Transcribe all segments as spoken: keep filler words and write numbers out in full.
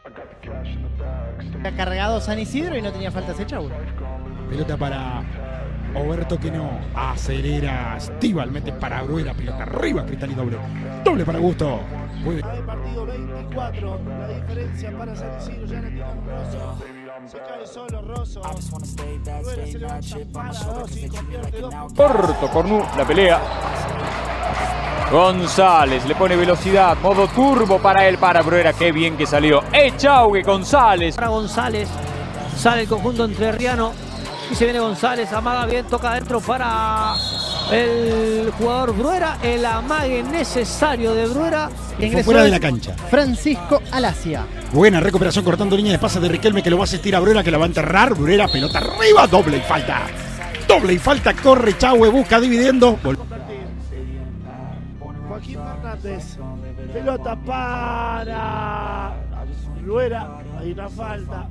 Ha cargado San Isidro y no tenía faltas hechas. Pelota para Oberto que no acelera. Stival mete para Bruera. Pelota arriba, Cristal y doble. Doble para Augusto. Puede. Hay partido veinticuatro. La diferencia para San Isidro. Ya la tiene Rosso. Se cae solo Rosso. Bruera se levanta para dos y convierte dos. Corto, Cornu, la pelea. González le pone velocidad, modo turbo para él, para Bruera, qué bien que salió. Echaugue, González. Para González, sale el conjunto entrerriano y se viene González, amaga bien, toca adentro para el jugador Bruera, el amague necesario de Bruera. Fue fuera de la cancha. Francisco Alacia. Buena recuperación cortando línea de pase de Riquelme que lo va a asistir a Bruera, que la va a enterrar. Bruera, pelota arriba, doble y falta. Doble y falta, corre Echaugue, busca dividiendo. Joaquín Hernández, pelota para Bruera, hay una falta.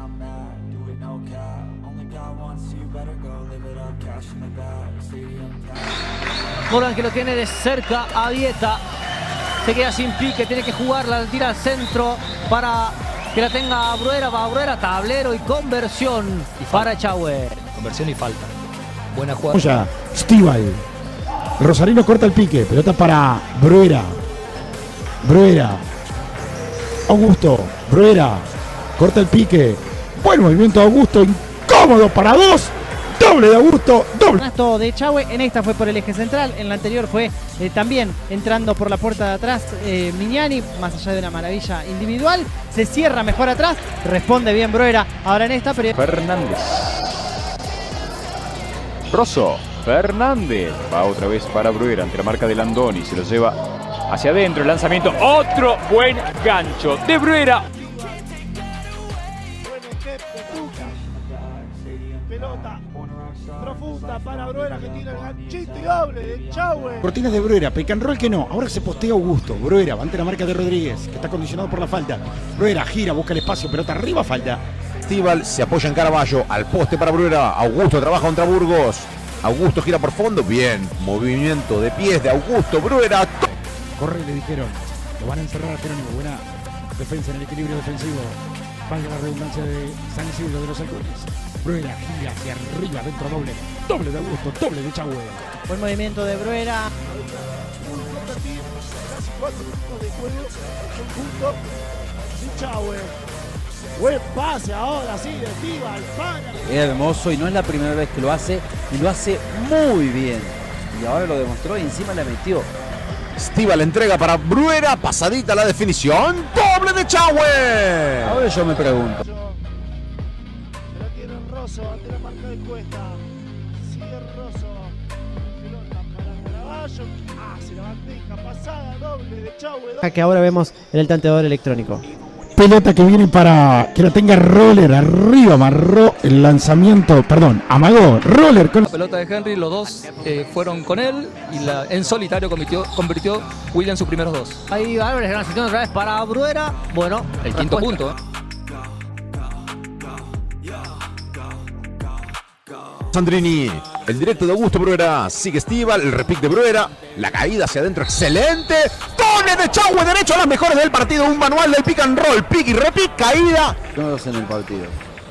Morgan que lo tiene de cerca a Dieta, se queda sin pique, tiene que jugarla, la tira al centro para que la tenga Bruera, va Bruera, tablero y conversión y para Echaugue. Conversión y falta. Buena jugada. Ya, Stival. Rosarino corta el pique, pelota para Bruera. Bruera. Augusto. Bruera. Corta el pique. Buen movimiento de Augusto. Incómodo para dos. Doble de Augusto. Doble. Esto de Echaugue, en esta fue por el eje central, en la anterior fue eh, también entrando por la puerta de atrás eh, Mignani, más allá de una maravilla individual. Se cierra mejor atrás, responde bien Bruera. Ahora en esta, pero... Fernández. Rosso. Fernández va otra vez para Bruera ante la marca de Landoni, se lo lleva hacia adentro, el lanzamiento, otro buen gancho de Bruera. Pelota profunda para Bruera que tira el ganchito y doble de Echaugue. Cortinas de Bruera, pick and roll que no. Ahora se postea Augusto. Bruera va ante la marca de Rodríguez, que está condicionado por la falta. Bruera gira, busca el espacio, pelota arriba, falta. Stival se apoya en Caraballo, al poste para Bruera. Augusto trabaja contra Burgos. Augusto gira por fondo, bien, movimiento de pies de Augusto, Bruera. Corre, le dijeron, lo van a encerrar a Jerónimo, buena defensa en el equilibrio defensivo. Valga la redundancia de San Isidro de los Halcones. Bruera gira hacia arriba, dentro doble, doble de Augusto, doble de Echaugue. Buen movimiento de Bruera. Casi cuatro minutos de juego, conjunto de Echaugue. Buen pase ahora sí de Stival para. Es hermoso y no es la primera vez que lo hace, y lo hace muy bien. Y ahora lo demostró y encima la metió. Stival entrega para Bruera, pasadita la definición, doble de Echaugue. Ahora yo me pregunto. La tiene Rosso ante la marca de Cuesta. Sigue Rosso. Pelota para Caraballo. Hace la bandeja pasada, doble de Echaugue. Que ahora vemos en el tanteador electrónico. Pelota que viene para que la tenga Roller arriba, amarró el lanzamiento, perdón, amagó, Roller con... La pelota de Henry, los dos eh, fueron con él y la, en solitario convirtió, convirtió William sus primeros dos. Ahí Álvarez gran asistencia otra vez para Bruera, bueno, El quinto respuesta. punto. ¿eh? Sandrini, el directo de Augusto Bruera, sigue Stival, el repick de Bruera, la caída hacia adentro, excelente, doble de Echaugue, derecho a las mejores del partido, un manual del pick and roll, pick y repick, caída. Todos en el partido.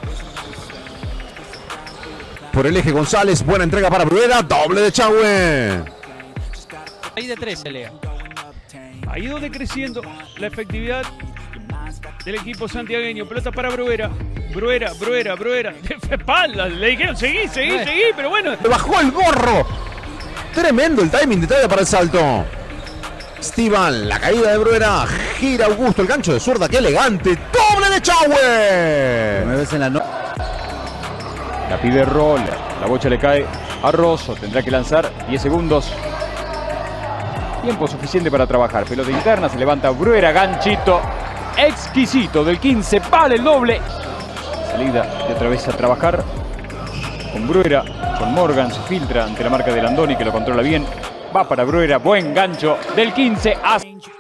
Por el eje González, buena entrega para Bruera, doble de Echaugue. Ahí de tres se lea. Ha ido decreciendo la efectividad del equipo santiagueño. Pelota para Bruera. Bruera, Bruera, Bruera. De espalda. Le dijeron, seguí, seguí, Bueno. seguí. Pero bueno. Le bajó el gorro. Tremendo el timing de Talla para el salto. Stival, la caída de Bruera. Gira Augusto, el gancho de zurda. Qué elegante. Doble de Echaugue. Me ves en la no... La pide Roller, la bocha le cae a Rosso, tendrá que lanzar diez segundos. Tiempo suficiente para trabajar, pelota interna, se levanta Bruera, ganchito exquisito del quince, vale el doble. Salida y otra vez a trabajar con Bruera, con Morgan, se filtra ante la marca de Landoni que lo controla bien. Va para Bruera, buen gancho del quince a...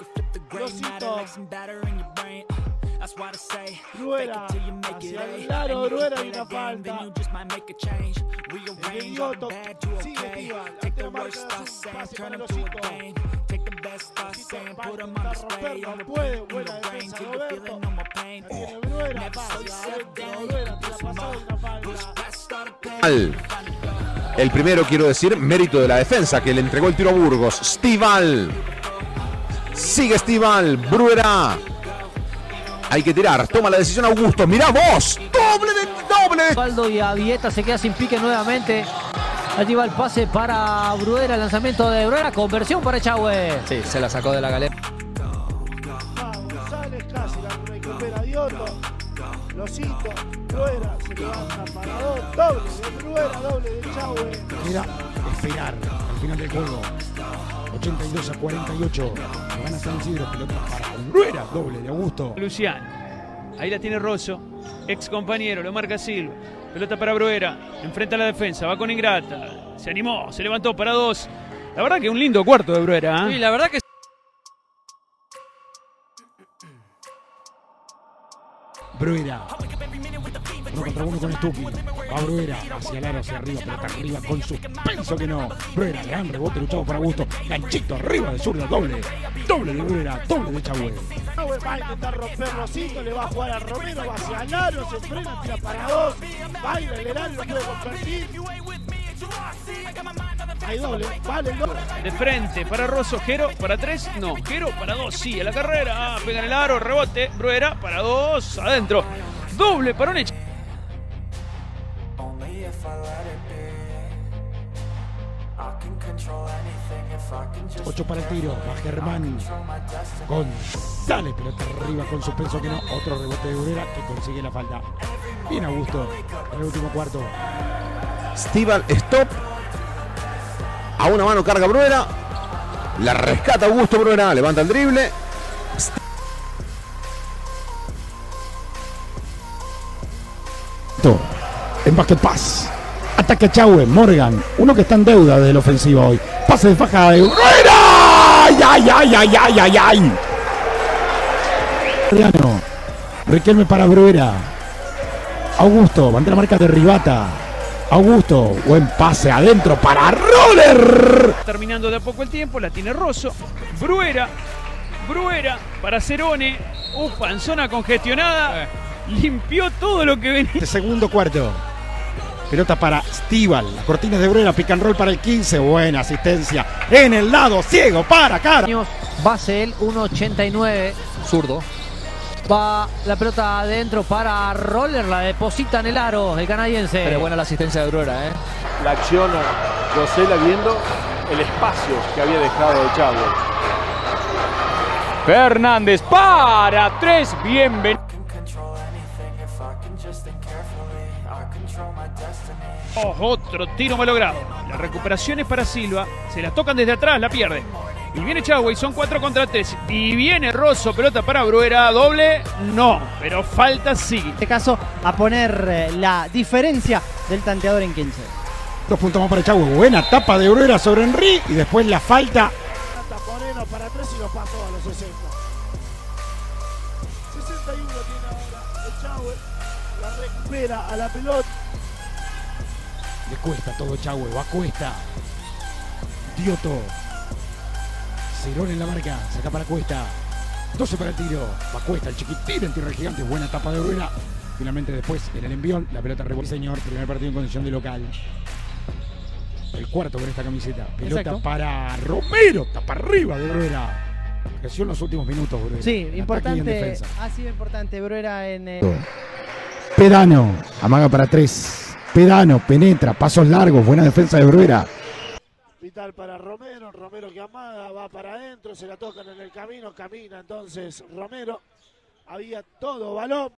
Bruera, hacia el lado, Bruera y una falta. El Idioto sigue Stival, ante la marca de azul, pase para los chicos. Va a intentar romper, no puede. Buena defensa Roberto. La tiene Bruera, pasa adentro. Bruera, te la pasó y una falta. El primero, quiero decir, mérito de la defensa que le entregó el tiro a Burgos. Stival. Sigue Stival. Bruera. Hay que tirar. Toma la decisión Augusto. Mirá vos. Doble de doble. Osvaldo y Avieta se queda sin pique nuevamente. Allí va el pase para Bruera. El lanzamiento de Bruera. Conversión para Echagüe. Sí, se la sacó de la galera. Va González, casi la recupera Dioto. Losito, Bruera se levanta para dos. Doble de Bruera, doble de Echagüe. Queda esperar al final del juego. ochenta y dos a cuarenta y ocho. Gana San Isidro, pelota para Bruera, doble de Augusto. Luciano. Ahí la tiene Rosso. Ex compañero, lo marca Silva. Pelota para Bruera. Enfrenta a la defensa. Va con Ingrata. Se animó, se levantó para dos. La verdad que un lindo cuarto de Bruera. ¿eh? Sí, la verdad que Bruera. Uno contra uno con Stucky. Va Bruera hacia el aro, hacia arriba, pelota arriba con suspenso que no. Bruera, gran rebote luchado por Augusto. Ganchito arriba de zurda, doble. Doble de Bruera, doble de Echagüe. Echagüe va a intentar romper Rosito, le va a jugar a Romero, va hacia el aro, se frena, tira para dos. Baila el aro, lo puede convertir. Hay doble, vale el doble. De frente para Rosso, Jero para tres, no, Jero para dos, sí, a la carrera, ah, pega en el aro, rebote, Bruera para dos, adentro, doble para un Ech- ocho para el tiro, va Germán. González, pelota arriba con suspenso que no. Otro rebote de Bruera que consigue la falta. Bien Augusto en el último cuarto. Stival, stop. A una mano carga Bruera. La rescata Augusto Bruera. Levanta el drible. En basket pass. Ataque Echagüe, Morgan. Uno que está en deuda desde la ofensiva hoy. Pase de faja de Bruera. ¡Ay, ay, ay, ay, ay, ay, ay! Adriano. Riquelme para Bruera. Augusto, va a la marca de Ribata. Augusto, buen pase adentro para Roller. Terminando de a poco el tiempo, la tiene Rosso, Bruera, Bruera para Cerone, ufa, en zona congestionada, limpió todo lo que venía. Este segundo cuarto. Pelota para Stival. Las cortinas de Bruera, pick and roll para el quince. Buena asistencia en el lado ciego para cara. Base el uno ochenta y nueve. zurdo. Va la pelota adentro para Roller. La deposita en el aro el canadiense. Pero buena la asistencia de Bruera, ¿eh? La acciona Rosela viendo el espacio que había dejado Echagüe. Fernández para tres, bienvenido. Oh, otro tiro malogrado. La recuperación es para Silva. Se la tocan desde atrás, la pierde. Y viene Echagüe y son cuatro contra tres. Y viene Rosso, pelota para Bruera. Doble, no. Pero falta sí. En este caso, a poner eh, la diferencia del tanteador en quince. Dos puntos más para Echagüe. Buena tapa de Bruera sobre Henry. Y después la falta. Moreno para tres y lo pasó a los sesenta. sesenta y uno tiene ahora Echagüe. La recupera a la pelota. Le cuesta todo Echagüe. Va a cuesta. Dioto. Cerón en la marca. Saca para Cuesta. doce para el tiro. Va a Cuesta. El chiquitín en tierra gigante. Buena tapa de Bruera. Finalmente después en el envión. La pelota rebote. Señor. Primer partido en condición de local. El cuarto con esta camiseta. Pelota Exacto. para Romero. Tapa arriba de Bruera. Creció en los últimos minutos, Bruera. Sí, Ataque y en importante. defensa. Ha sido importante Bruera en. Eh... Pedano. Amaga para tres. Pedano. Penetra. Pasos largos. Buena defensa de Bruera. Vital para Romero, Romero que amaga, va para adentro, se la tocan en el camino, camina entonces Romero, había todo balón,